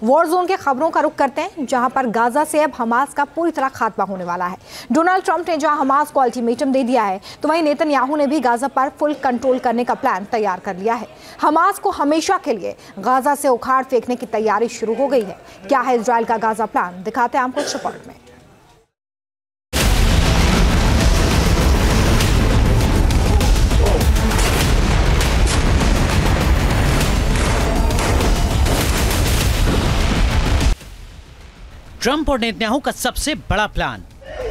War zone के खबरों का रुख करते हैं, जहां पर गाजा से अब हमास का पूरी तरह खात्मा होने वाला है। डोनाल्ड ट्रंप ने जहां हमास को अल्टीमेटम दे दिया है, तो वहीं नेतन्याहू ने भी गाजा पर फुल कंट्रोल करने का प्लान तैयार कर लिया है। हमास को हमेशा के लिए गाजा से उखाड़ फेंकने की तैयारी शुरू हो गई है। क्या है इजराइल का गाजा प्लान, दिखाते हैं आपको इस रिपोर्ट में। ट्रंप और नेतन्याहू का सबसे बड़ा प्लान।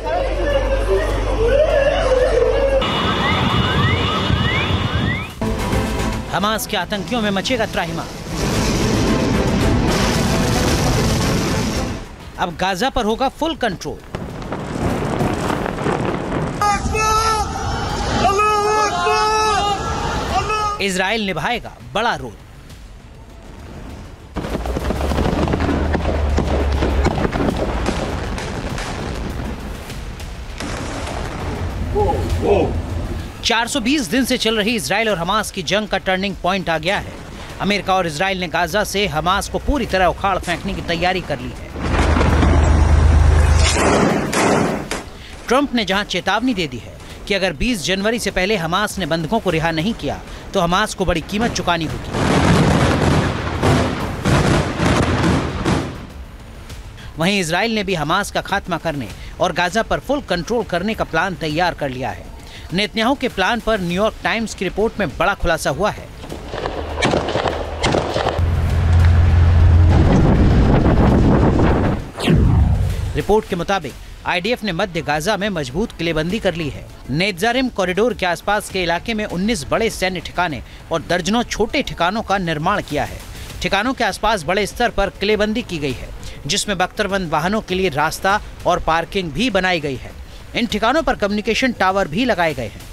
हमास के आतंकियों में मचेगा त्राहिमाम। अब गाजा पर होगा फुल कंट्रोल। इजराइल निभाएगा बड़ा रोल। वो 420 दिन से चल रही इजराइल और हमास की जंग का टर्निंग पॉइंट आ गया है। अमेरिका और इजराइल ने गाजा से हमास को पूरी तरह उखाड़ फेंकने की तैयारी कर ली है। ट्रंप ने जहां चेतावनी दे दी है कि अगर 20 जनवरी से पहले हमास ने बंधकों को रिहा नहीं किया तो हमास को बड़ी कीमत चुकानी होगी। वहीं इजराइल ने भी हमास का खात्मा करने और गाजा पर फुल कंट्रोल करने का प्लान तैयार कर लिया है। नेतन्याहू के प्लान पर न्यूयॉर्क टाइम्स की रिपोर्ट में बड़ा खुलासा हुआ है। रिपोर्ट के मुताबिक आईडीएफ ने मध्य गाजा में मजबूत किलेबंदी कर ली है। नेत्जारिम कॉरिडोर के आसपास के इलाके में 19 बड़े सैन्य ठिकाने और दर्जनों छोटे ठिकानों का निर्माण किया है। ठिकानों के आसपास बड़े स्तर पर किलेबंदी की गई है, जिसमें बख्तरबंद वाहनों के लिए रास्ता और पार्किंग भी बनाई गई है। इन ठिकानों पर कम्युनिकेशन टावर भी लगाए गए हैं।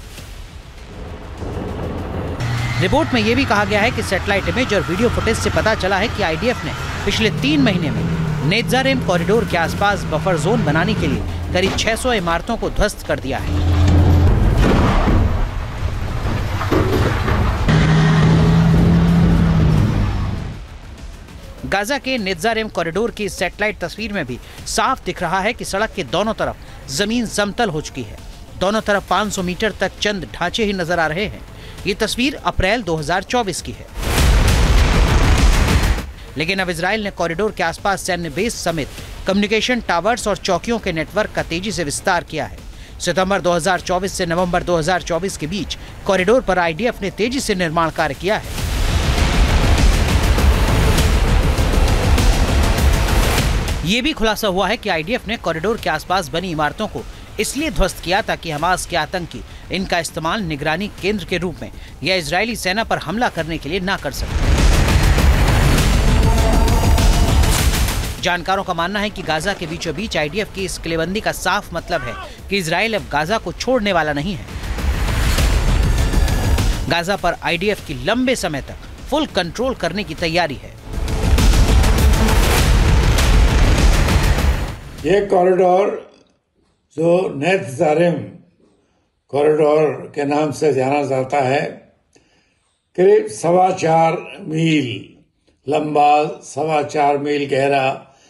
रिपोर्ट में यह भी कहा गया है कि सैटेलाइट इमेज और वीडियो फुटेज से पता चला है कि आईडीएफ ने पिछले 3 महीने में नेत्जारिम कॉरिडोर के आसपास बफर जोन बनाने के लिए करीब 600 इमारतों को ध्वस्त कर दिया है। गाजा के नेत्जारिम कॉरिडोर की सैटेलाइट तस्वीर में भी साफ दिख रहा है कि सड़क के दोनों तरफ जमीन समतल हो चुकी है। दोनों तरफ 500 मीटर तक चंद ढांचे ही नजर आ रहे हैं। ये तस्वीर अप्रैल 2024 की है। लेकिन अब इजराइल ने कॉरिडोर के आसपास सैन्य बेस समेत कम्युनिकेशन टावर्स और चौकियों के नेटवर्क का तेजी से विस्तार किया है। सितंबर 2024 से नवंबर 2024 के बीच कॉरिडोर पर आईडीएफ ने तेजी से निर्माण कार्य किया है। ये भी खुलासा हुआ है कि आईडीएफ ने कॉरिडोर के आसपास बनी इमारतों को इसलिए ध्वस्त किया ताकि हमास के आतंकी इनका इस्तेमाल निगरानी केंद्र के रूप में या इजरायली सेना पर हमला करने के लिए ना कर सके। जानकारों का मानना है कि गाजा के बीचों बीच आईडीएफ की इस किलेबंदी का साफ मतलब है कि इजराइल अब गाजा को छोड़ने वाला नहीं है। गाजा पर आईडीएफ की लंबे समय तक फुल कंट्रोल करने की तैयारी है। ये कॉरिडोर जो नेत्जारिम कॉरिडोर के नाम से जाना जाता है, करीब 4.25 मील लंबा, 4.25 मील गहरा,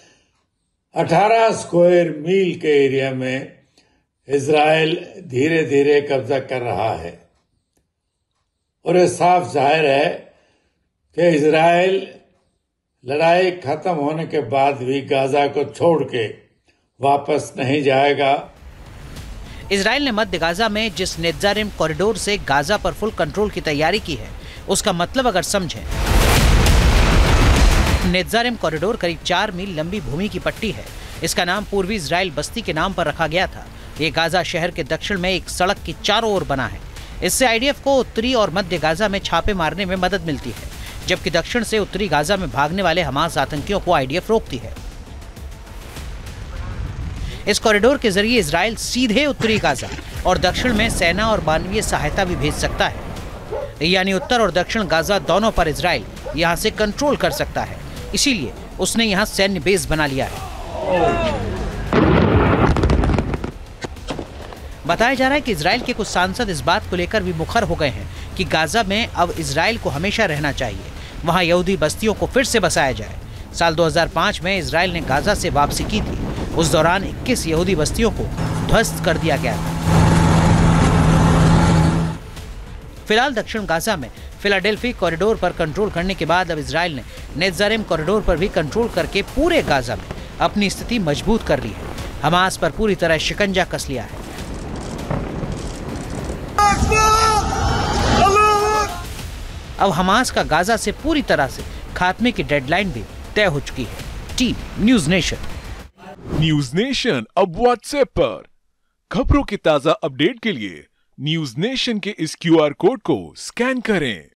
18 स्क्वायर मील के एरिया में इजराइल धीरे धीरे कब्जा कर रहा है। और ये साफ जाहिर है कि इजराइल लड़ाई खत्म होने के बाद भी गाजा को छोड़ के वापस नहीं जाएगा। इजराइल ने मध्य गाजा में जिस नेत्जारिम कॉरिडोर से गाजा पर फुल कंट्रोल की तैयारी की है, उसका मतलब अगर समझें, नेत्जारिम कॉरिडोर करीब 4 मील लंबी भूमि की पट्टी है। इसका नाम पूर्वी इजराइल बस्ती के नाम पर रखा गया था। ये गाजा शहर के दक्षिण में एक सड़क की चारों ओर बना है। इससे आईडीएफ को उत्तरी और मध्य गाजा में छापे मारने में मदद मिलती है, जबकि दक्षिण से उत्तरी गाजा में भागने वाले हमास आतंकियों को आईडीएफ रोकती है। इस कॉरिडोर के जरिए इजराइल सीधे उत्तरी गाजा और दक्षिण में सेना और मानवीय सहायता भी भेज सकता है। यानी उत्तर और दक्षिण गाजा दोनों पर इजराइल यहां से कंट्रोल कर सकता है। इसीलिए उसने यहां सैन्य बेस बना लिया है। बताया जा रहा है कि इजराइल के कुछ सांसद इस बात को लेकर भी मुखर हो गए हैं कि गाजा में अब इजराइल को हमेशा रहना चाहिए, वहां यहूदी बस्तियों को फिर से बसाया जाए। साल 2005 में इजराइल ने गाजा से वापसी की थी। उस दौरान 21 यहूदी बस्तियों को ध्वस्त कर दिया गया था। फिलहाल दक्षिण गाजा में फिलाडेल्फी कॉरिडोर पर कंट्रोल करने के बाद अब इजराइल ने नेत्जारिम कॉरिडोर पर भी कंट्रोल करके पूरे गाजा में अपनी स्थिति मजबूत कर ली है। हमास पर पूरी तरह शिकंजा कस लिया है। अब हमास का गाजा से पूरी तरह से खात्मे की डेडलाइन भी तय हो चुकी है। Team news nation. News nation अब व्हाट्सएप पर खबरों के ताजा अपडेट के लिए न्यूज नेशन के इस QR कोड को स्कैन करें।